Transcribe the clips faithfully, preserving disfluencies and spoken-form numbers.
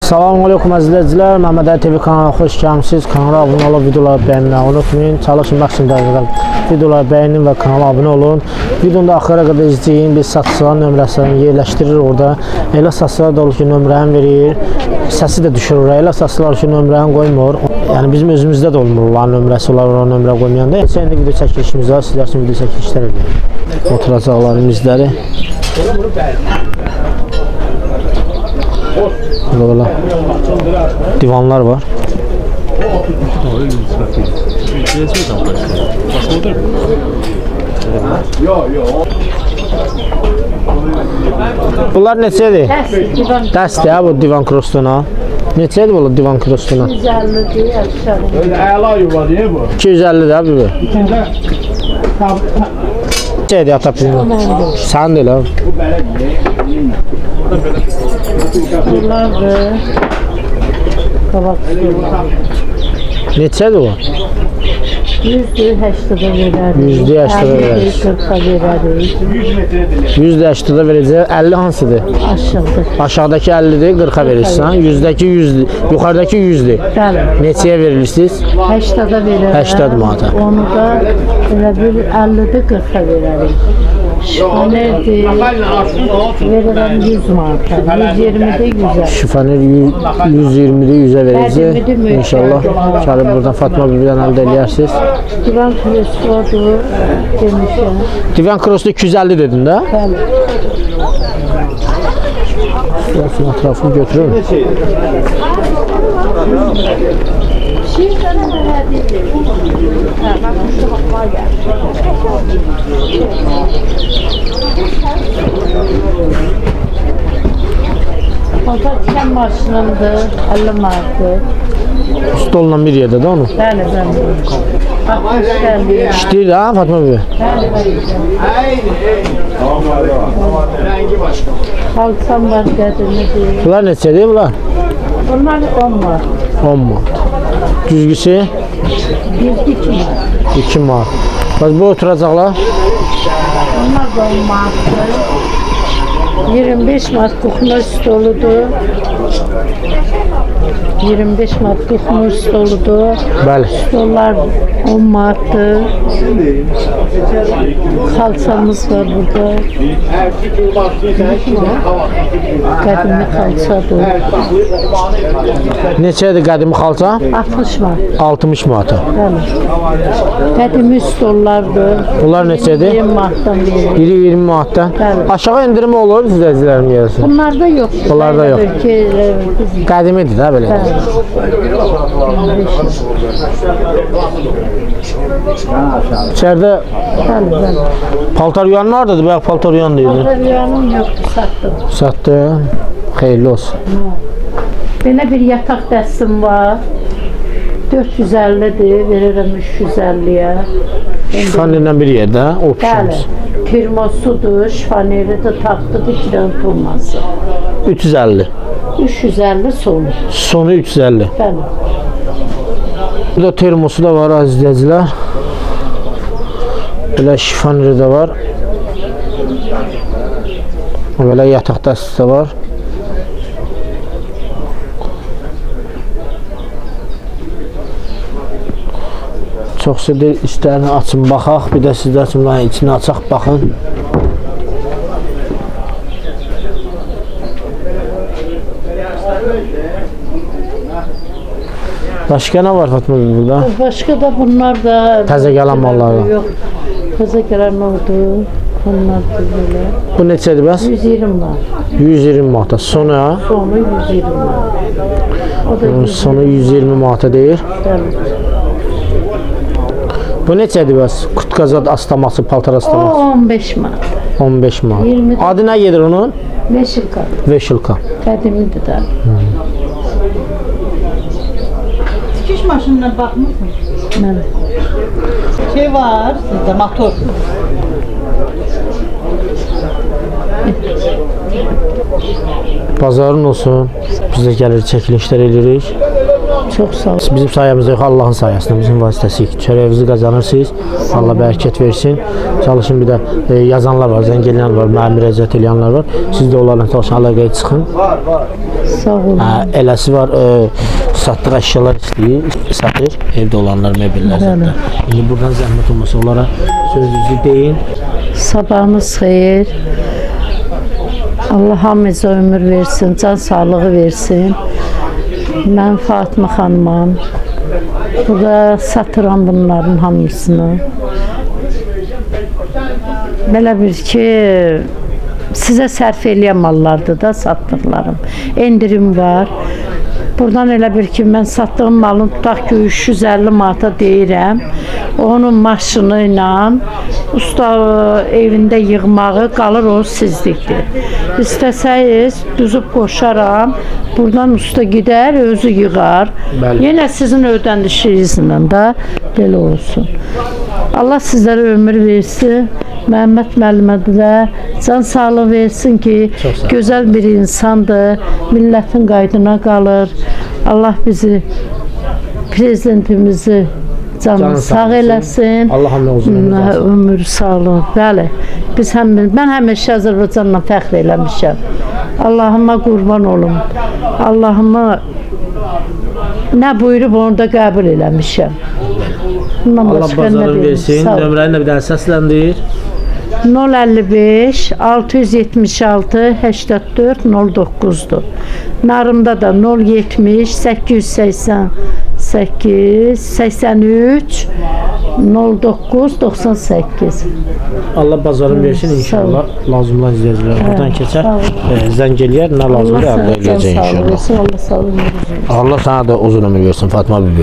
Salam aleykum əzizləyicilər, Məhəmməd Əli T V kanalına xoş gəlmisiniz. Kanala abunə olub, videoları bəyənməyi unutmayın. Çalışın maksimum dərəcədə videoları bəyənin və kanala abunə olun. Videonun da axıra qədər izləyin. Biz satıcıların nömrəsini yerləşdirir orada. Elə satıcılar da olur ki, nömrəni verir. Səsi də düşürür. Elə satıcılar ki, nömrəni qoymur. Yəni bizim özümüzdə də olmur onların nömrəsi, onlar ona nömrə qoymayanda. Heç indi video çəkilişimiz var, sizlər üçün video çəkilişlər edin. Oturacaqların izləri. Burada divanlar var. Bunlar neçədir? Dəstdir ha bu divan krostuna. Neçədir bu divan krostuna? iki yüz əllidir aşağı. Əla yuva deyə bu. iki yüz əllidir ha bu. İçində Neçədir ata pizmin? Sən deyil ha. Bunlardır. Qabaq sular. Neçədir o? yüzdə səksədə verərik. yüzdə səksədə verərik. qırxa verərik. yüzdə səksədə verəcək. əlli hansıdır? Aşağıdır. Aşağıdakı əllidir, qırxa verirsən. yüzdəki yüzdür. Yuxarıdakı yüzdür. Bəli. Neçəyə verirsiniz? səksədə verərik. səksən manata. Onu da elə bir əllidə qırxa verərik. Şifanerdir. Verirəm yüz manata. yüz iyirmidə yüzə. Şifaner yüz iyirmidə yüzə verəcək. İnşallah gəlib buradan Fatma bibidən əldə eləyərsiniz. Divan krestodur demişəm. Divan krostu iki yüz əlli dedin də? Bəli. Şurasının ətrafını götürür. Şey sana verədik. Hə, bax şu hava gəlir. Paltar tikən maşınımdır, əlli manatdır. Stolla bir yerdə də onu. Bəli, bəli. altmış əlli. İşləyir ha Fatma bibi? Bəli, bəli. rəngi başqa. Xalçam var, qədimidir. Bunlar neçədir bunlar? Bunlar on var. on manat. Düzgüsü? yüz iki manat. iki manat. Bax bu oturacaqlar? Bunlar da on manatdır. iyirmi beş manat kuxmur stoludur. iyirmi beş manat kuxmur stoludur. Bəli. Stollar on manatdır. Xalçamız var burada. Qədimi xalçadır. Neçədir qədimi xalça? altmış manat. altmış manata. Bəli. Qədimi stollardır. Bunlar neçədir? iyirmi manatdan verir. iri iyirmi manatdan. Bəli. Aşağı endirmə olur izləyicilərim gəlsin. Bunlarda yox. Bunlarda yox. Ki, biz Qədimidir də belə. İçəridə bəli, bəli. paltar yuyan hardadır? Bəyək paltar yuyan deyildi. Rəyanım yoxdur, satdım. Satdı. Xeyirli olsun. Belə bir yataq dəstim var. dörd yüz əllidir, verirəm üç yüz əlliyə. Şifanerlə bir yerdə o Bəli, pişirmiş. termosudur, şifaneri də taxtıdır, iki dənə tulması. üç yüz əlli. üç yüz əlli sonu. Sonu üç yüz əlli. Bəli. Burada termosu da var əzizləyicilər. Belə şifaneri də var. Belə yataq dəstəsi də var. Çox sevdir, istəyəni açın, baxaq. Bir də sizlər üçün içini açaq, baxın. Başqa nə var Fatma burada? Başqa da bunlar da... Təzə gələn mallar var. Yox, təzə gələn oldu. Bunlar da belə. Bu neçədir bəs? yüz iyirmi var. yüz iyirmi manata. Sonu ha? Sonu yüz iyirmi var. O da yüz Sonu yüz iyirmi manata deyir. iyirmi. Bu neçədir bəs? Qutqazad astaması, paltar O astaması? on beş manat. on beş manat. iyirmi. Adı nə gedir onun? Veşilka. Veşilka. Qədimidir də. Dikiş maşınına baxmısınız? Mən Şey var sizdə motor. Bazarın olsun. Bizə gəlir, çəkilişlər edirik. Çox sağ olun. Bizim sayemizde yox, Allahın sayesinde, bizim vasitəsiyik. Çörəyinizi qazanırsınız. Allah bərəkət versin. Çalışın, bir də e, yazanlar var, zəng eləyənlər var, mənə müraciət eləyənlər var. Siz də onlarla çalışın, əlaqəyə çıxın. Sağ olun. Hə, eləsi var, e, satdıq əşyalar istəyir, satır, evdə olanlar, mebellər zaten. İndi buradan zəhmət olmasa onlara sözünüzü deyin. Sabahınız xeyir. Allah hamımıza ömür versin, can sağlığı versin. Mən Fatıma xanımam. Burada satıram bunların hamısını. Belə bir ki, sizə sərf eləyən mallardır da satdıqlarım. Endirim var. Buradan elə bir ki, mən satdığım malın tutaq ki, üç yüz əlli manata deyirəm. Onun maşını ilə usta evində yığmağı qalır, o sizlikdir. İstəsəyiz, düzüb qoşaram. Buradan usta gedər, özü yığar. Bəli. Yenə sizin ödənişinizlə də belə olsun. Allah sizlərə ömür versin. Məhəmməd müəllimə də can sağlığı versin ki, gözəl bir insandır, millətin qaydına qalır. Allah bizi, prezidentimizi canını sağ eləsin. Allah hamına uzun ömür versin. Ömür sağlığı. Bəli. Biz həm mən həmişə Azərbaycanla fəxr eləmişəm. Allahıma qurban olum. Allahıma nə buyurub onu da qəbul eləmişəm. Bundan Allah başqa nə bazarını deyim? versin. Nömrəni də bir dənə səsləndir. nol əlli beş altı yüz yetmiş altı səksən dörd nol doqquzdur. Narımda da nol yetmiş səkkiz yüz səksən səkkiz səksən üç nol doqquz doxsan səkkiz. Allah bazarını versin inşallah. Lazım olan izləyicilər buradan keçər. E, zəng eləyər, nə lazımdır əldə eləyəcək inşallah. Allah sağ olun. Allah sana da uzun ömür versin Fatma bibi.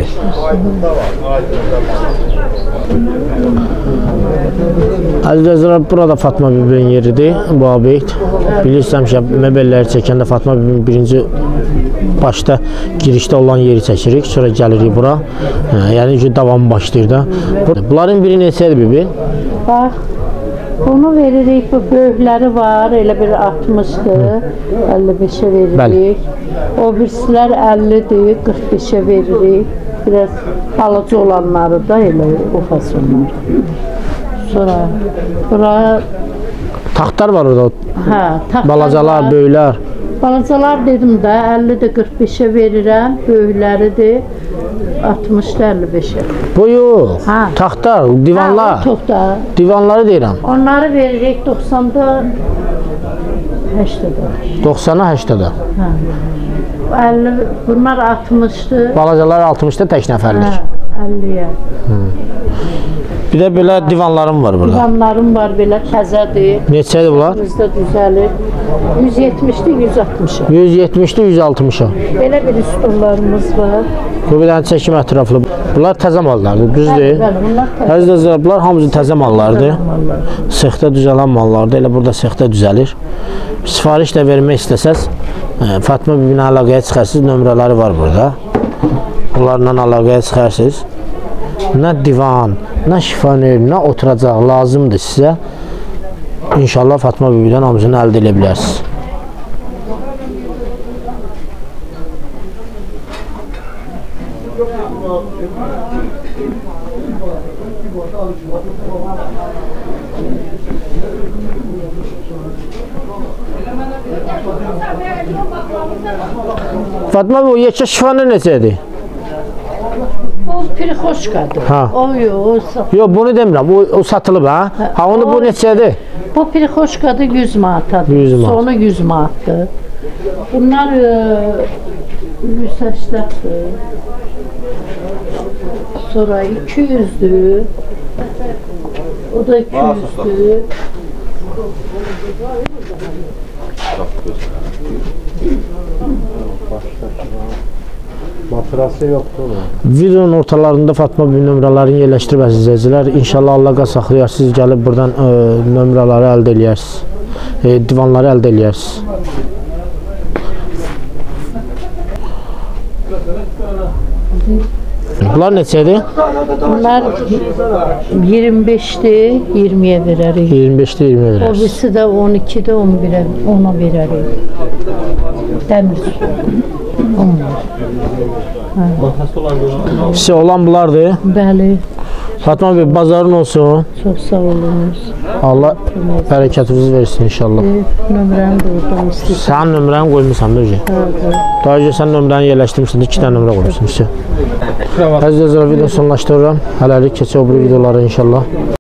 Əzizlər, burada Fatma bibinin yeridir, bu obyekt. Bilirsəm ki, mebelləri çəkəndə Fatma bibinin birinci başda girişdə olan yeri çəkirik, sonra gəlirik bura. Yəni ki, davam başlayır da. Bunların biri neçədir bibi? Bax, bunu veririk, bu böyükləri var, elə bir altmışdır, əlli beşə veririk. Bəli. O birisilər əllidir, qırx beşə veririk. Biraz balaca olanları da elə o fasonlar. Sonra bura taxtlar var orada. Hə, taxtlar balacalar, var. böyüklər. Balacalar dedim də əllidir, qırx beşə verirəm, böyükləridir altmışdır, əlli beşə. Bu yox. Hə. Taxtlar, divanlar. Hə, o toxta. Divanları deyirəm. Onları veririk doxsanda səksədə. doxsana səksədə. Hə. əlli, bunlar altmışdır. Balacalar altmışda tək nəfərlik. Hə, əlliyə. Bir də belə divanlarım var burada. Divanlarım var, belə təzədir. Neçədir bunlar? Bizdə düzəlir. yüz yetmişdir, yüz altmışa. yüz yetmişdir, yüz altmışa. Belə bir stollarımız var. Bu bir dənə çəkim ətraflı. Bunlar təzə mallardır, düzdür? Bəli, bəli, bunlar təzə. Əzizlər, bunlar hamısı təzə mallardır. Sexdə düzələn mallardır. Elə burada sexdə düzəlir. Sifariş də vermək istəsəz, Fatma bibinə əlaqəyə çıxarsınız, nömrələri var burada. Bunlarla əlaqəyə çıxarsınız. Nə divan, nə şifonör, nə oturacaq lazımdır sizə. İnşallah Fatma bibidən hamısını əldə edə bilərsiniz. Fatma bu yekə şifonör neçədir? O pirixoşkadır. Ha. O yox. Yox, bunu demirəm. O, o satılıb ha? Ha, onu bu neçədir? Bu pirixoşkadır yüz manatadır. yüz manat. Sonu yüz manatdır. Bunlar yüz səksəndir. Sonra iki yüzdür. O da iki yüzdür. Matrası yoktu mu? Videonun ortalarında Fatma bibi nömrələrini yerləşdirib əzizləyicilər. İnşallah Allah'a saxlayar, siz gəlib buradan e, nömrələri əldə eləyərsiniz. E, divanları əldə eləyərsiniz. Bunlar neçədir? Bunlar iyirmi beşdir, iyirmiyə verərik. iyirmi beşdə iyirmiyə O verərsiniz. birisi də on ikidə on birə, ona verərik. Dəmir su. Size olan bunlardır. Bəli, Fatma Bey, bazarın olsun. çox sağ olunuz. Allah bərəkətinizi versin inşallah. Nömrəni də oradan istəyirəm. Sənin nömrəni qoymusan Böcək. Daha önce sən nömrəni yerləşdirmişsən, iki dənə nömrə qoymuşsun. Əziz izləyicilər, videonu sonlaşdırıram. Hələlik keçək o biri videolara inşallah.